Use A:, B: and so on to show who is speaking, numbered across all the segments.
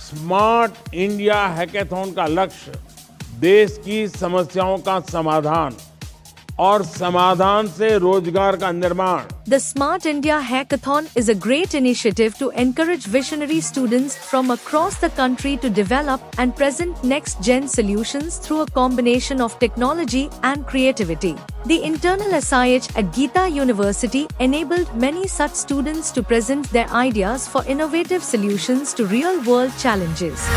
A: Smart India hackathon का लक्ष्य देश की समस्याओं का समाधान और समाधान से रोजगार का निर्माण।
B: The Smart India Hackathon is a great initiative to encourage visionary students from across the country to develop and present next-gen solutions through a combination of technology and creativity. The internal SIH at Geeta University enabled many such students to present their ideas for innovative solutions to real-world challenges.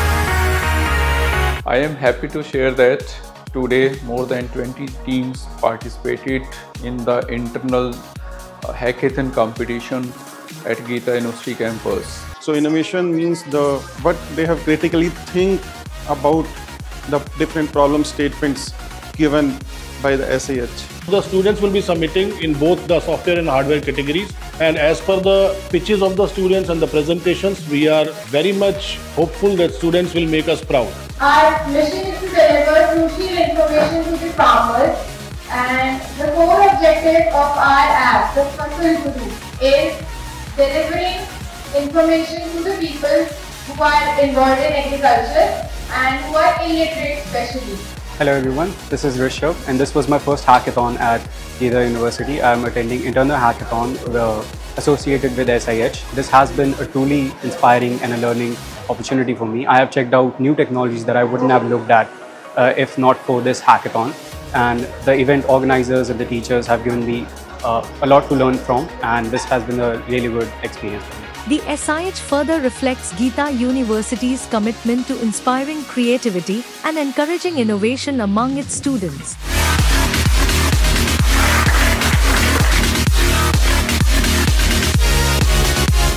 C: I am happy to share that today more than 20 teams participated in the internal hackathon competition at Geeta University campus.
D: So innovation means what they have critically think about the different problem statements given by the SIH.
E: The students will be submitting in both the software and hardware categories, and as per the pitches of the students and the presentations, we are very much hopeful that students will make us proud.
F: Our mission is to deliver crucial information to the farmers, and the core objective of our app, the Fasal Guru, is delivering information to the people who are involved in agriculture and who are illiterate especially.
G: Hello everyone, this is Rishabh and this was my first hackathon at Geeta University. I am attending internal hackathon associated with SIH. This has been a truly inspiring and a learning opportunity for me. I have checked out new technologies that I wouldn't have looked at if not for this hackathon. And the event organizers and the teachers have given me a lot to learn from, and this has been a really good experience for me.
B: The SIH further reflects Geeta University's commitment to inspiring creativity and encouraging innovation among its students.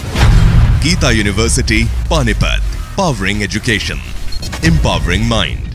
H: Geeta University, Panipat, powering education, empowering mind.